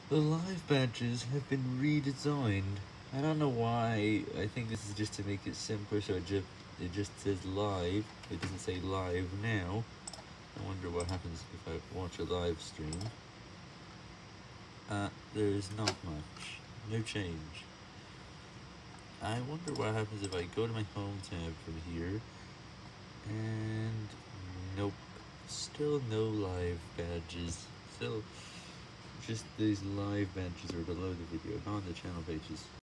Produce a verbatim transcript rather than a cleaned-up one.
The live badges have been redesigned. I don't know why. I think this is just to make it simpler, so it just, it just says live. It doesn't say live now. I wonder what happens if I watch a live stream. Uh, there's not much. No change. I wonder what happens if I go to my home tab from here. And nope. Still no live badges. Still just these live badges are below the video, not on the channel pages.